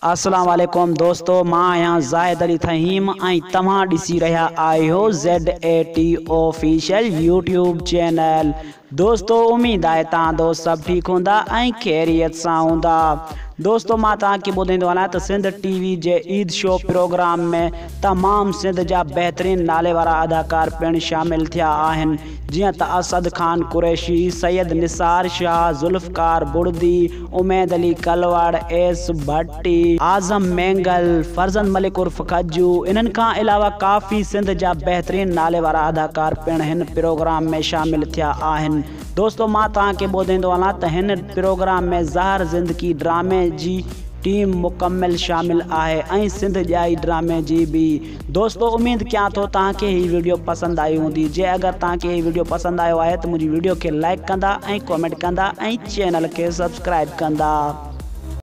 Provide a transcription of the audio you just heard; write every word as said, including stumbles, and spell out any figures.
अस्सलाम वालेकुम दोस्तों, मां आहियां ज़ाहिद अली फहीम ऐं तव्हां ॾिसी रहिया आहियो Z A T official YouTube channel. दोस्तों उम्मीद आहे तव्हां दोस्त सभु ठीकु हूंदा ऐं ख़ैरियत सां हूंदा। दोस्तों मां तव्हांखे ॿुधाईंदो वञा त सिंध टीवी जे ईद शो प्रोग्राम में तमामु सिंध जा बहितरीन नाले वारा अदाकार पिणु शामिल थिया आहिनि, जीअं त असद खान कुरैशी, सैयद निसार शाह, ज़ुल्फ़कार बुर्दी, उमैद अली कलवड़, एस भट्टी, आज़म मेंगल, फर्ज़ंद मलिक उर्फ़ खज्जू। इन्हनि खां अलावा काफ़ी सिंध जा बहितरीन नाले वारा अदाकार पिणु हिन प्रोग्राम में शामिल थिया आहिनि। दोस्तों मां तव्हांखे ॿुधाईंदो वञा त हिन प्रोग्राम में ज़हर ज़िंदगी ड्रामे जी टीम मुकम्मल शामिल आहे ऐं सिंध ॼाई ड्रामे जी भी। दोस्तों उम्मीद कयां थो तव्हांखे ही वीडियो पसंदि आई हूंदी। जे अगरि तव्हांखे ही वीडियो पसंदि आयो आहे त मुंहिंजी वीडियो खे लाइक कंदा ऐं कमेंट कंदा ऐं चैनल खे सब्सक्राइब कंदा।